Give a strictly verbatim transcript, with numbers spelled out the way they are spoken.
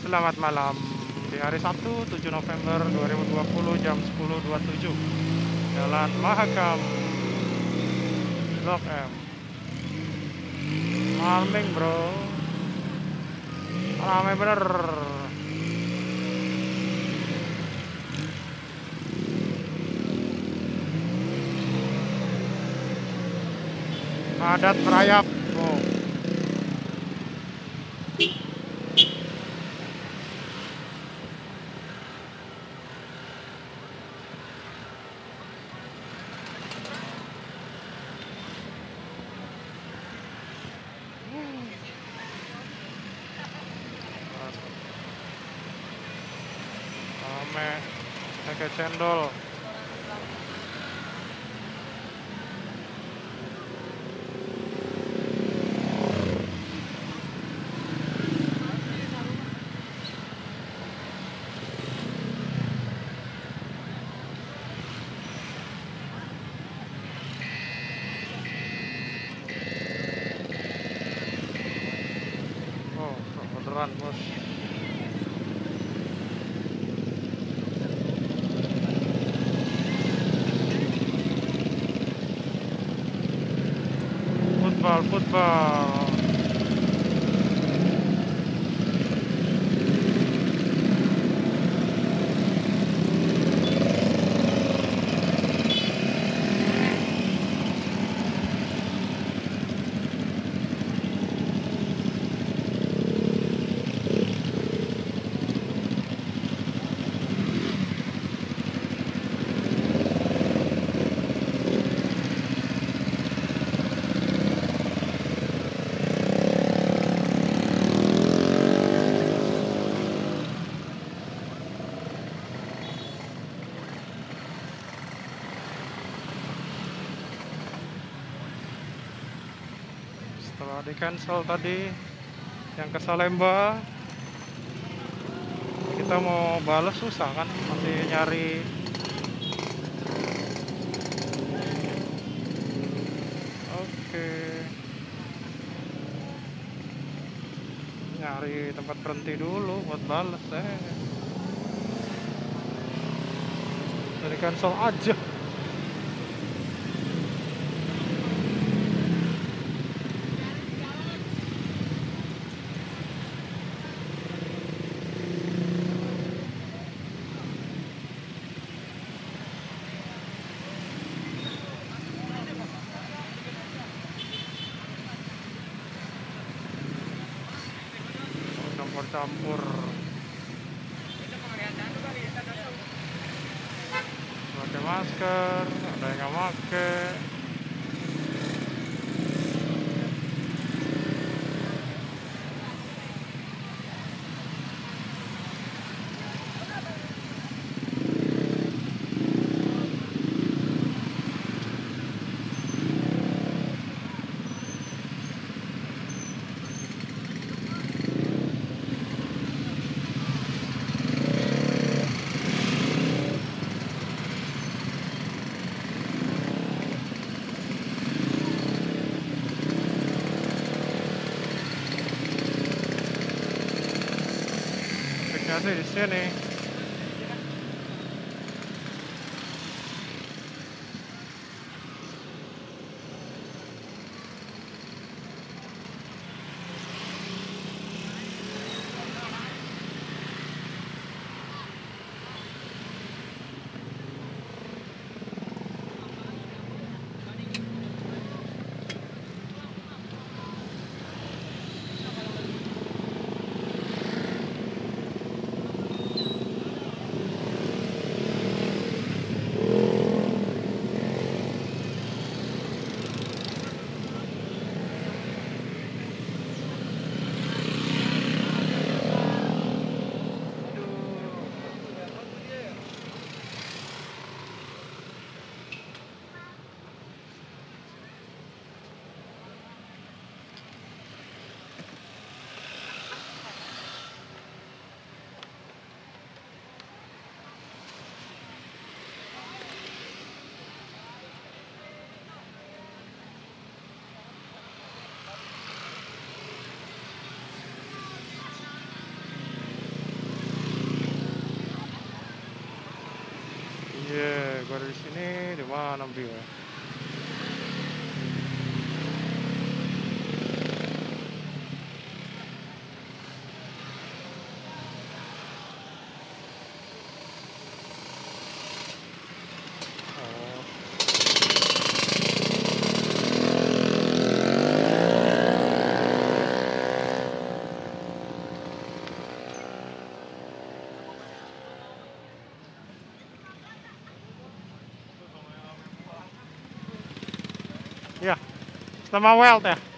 Selamat malam di hari Sabtu tujuh November dua ribu dua puluh jam sepuluh dua puluh tujuh. Jalan Mahakam Blok M. Malming bro, rame bener. Padat merayap. Oh. Rame pakai cendol. Oh, beneran bos. Football, football. Setelah di cancel tadi yang ke Salemba, kita mau balas susah kan, masih nyari oke nyari tempat berhenti dulu buat balas. Eh dari cancel aja. Campur-campur. Pakai masker, ada yang nggak pakai. Sih di sini. View ya. Oh. Ya, sama weld ya.